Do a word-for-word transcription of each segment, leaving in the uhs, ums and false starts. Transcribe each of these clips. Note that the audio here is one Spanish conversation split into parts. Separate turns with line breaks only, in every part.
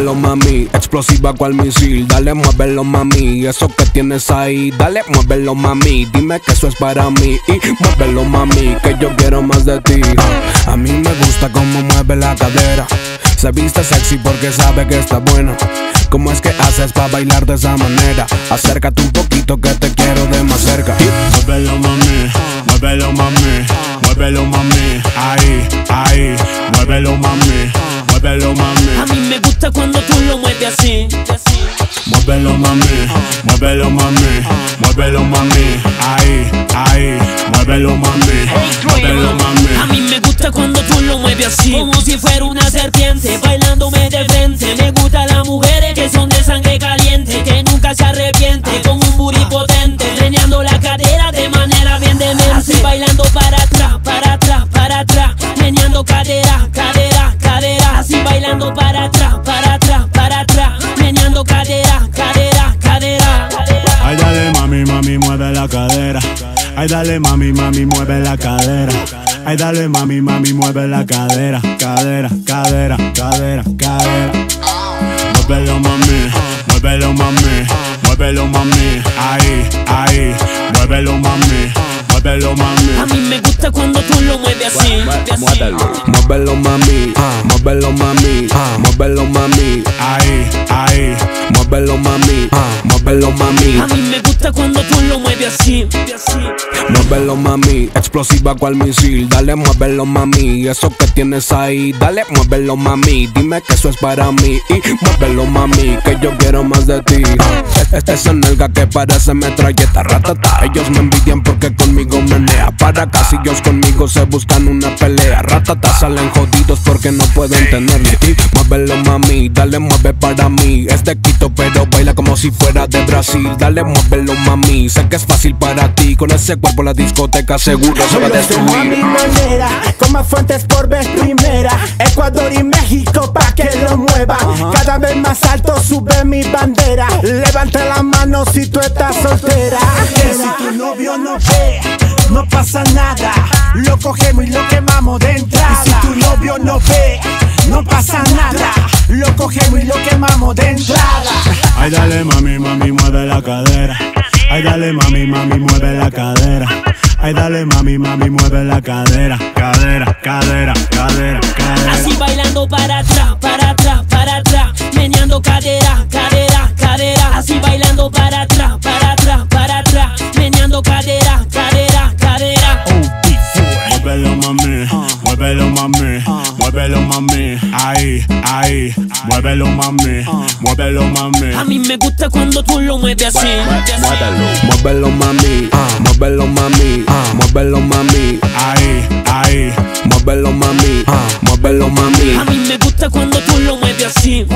Muévelo mami, explosiva cual misil. Dale, muévelo mami, eso que tienes ahí. Dale, muévelo mami, dime que eso es para mí. Y muévelo mami, que yo quiero más de ti. uh, A mí me gusta cómo mueve la cadera. Se viste sexy porque sabe que está buena. ¿Cómo es que haces pa' bailar de esa manera? Acércate un poquito que te quiero de más cerca.
Muévelo mami, muévelo mami, muévelo mami, ahí, ahí, muévelo mami, muévelo mami.
A mí me gusta cuando tú lo mueves así.
Muévelo mami, muévelo mami, muévelo mami, ahí, ahí, muévelo mami, muévelo mami.
A mí me gusta cuando tú lo mueves así, como si fuera una serpiente, bailándome de frente. Me gustan las mujeres que son de sangre caliente, que nunca se arrepiente, con un booty potente, meneando la cadera de manera bien demente. Así bailando para atrás, para atrás, para atrás, meneando cadera, cadera, cadera. Así bailando para atrás, para atrás, para atrás, meneando cadera, cadera, cadera.
Ay dale mami, mami, mueve la cadera. Ay dale mami, mami, mueve la cadera. Ay dale mami, mami, mueve la cadera. Cadera, cadera, cadera, cadera. Muévelo mami, muévelo mami, muévelo mami, ahí, ahí, muévelo mami, muévelo mami.
A mí me gusta cuando tú lo mueves así.
Muévelo, muévelo mami, uh, muévelo mami, uh, muévelo mami,
ahí, ahí,
muévelo mami, uh, muévelo mami.
A mí me gusta cuando tú lo mueves así.
Muévelo mami, explosiva cual misil. Dale, muévelo mami, eso que tienes ahí. Dale, muévelo mami, dime que eso es para mí. Y muévelo mami, que yo quiero más de ti. uh, Esa nalga que parece metralleta, ratata. Ellos me envidian porque conmigo menea para acá. Si ellos conmigo se buscan una pelea, ratata. Salen jodidos porque no pueden tenerme. Y muévelo mami, dale, mueve para mí. Es de Quito pero baila como si fuera de Brasil. Dale, muévelo mami, sé que es fácil para ti. Con ese cuerpo la discoteca seguro se va a destruir.
A mi manera, con más fuentes por vez primera. Ecuador y México pa' que lo mueva. uh-huh. Cada vez más alto sube mi bandera. Levanta la mano si tú estás soltera. Que si tu novio no ve, no pasa nada. Lo cogemos y lo quemamos de entrada. Y si tu novio no ve, no pasa nada. Lo cogemos y lo quemamos de entrada.
Ay dale mami, mami, mueve la cadera. Ay dale mami, mami, mueve la cadera. Ay dale mami, mami, mueve la cadera. Cadera, cadera, cadera, cadera.
Así bailando para atrás, para atrás, para atrás, meneando cadera, cadera, cadera. Así bailando para atrás, para atrás, para atrás, meneando cadera, cadera, cadera.
Muévelo mami, muévelo mami, muévelo mami, ahí, ahí, muévelo mami, muévelo mami.
A mí me gusta cuando tú lo mueves así.
Muévelo mami, uh, muévelo mami, uh, muévelo mami,
ahí, ahí,
muévelo mami, uh, muévelo mami.
A mí me gusta cuando tú lo mueves así.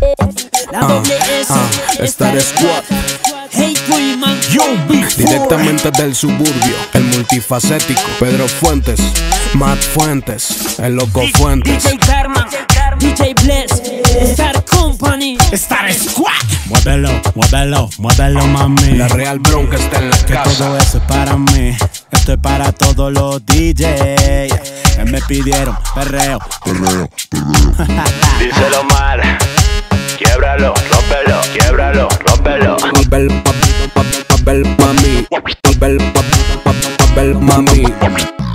La doble S,
uh, Star Squad.
Hey Freeman,
Yo, Big
Directamente del suburbio, el multifacético Pedro Fuentes, Matt Fuentes, el loco Fuentes.
D J Karma, D J Bless, Star Company,
Star Squad.
Muévelo, muévelo, muévelo mami.
La Real Bronca está en la
Que
casa.
todo eso es para mí. Esto es para todos los D Js que me pidieron perreo, perreo, perreo.
Díselo mal, quiebralo, rómpelo, quiebralo, rómpelo.
Muévelo, muévelo, mami, muévelo, muévelo, mami.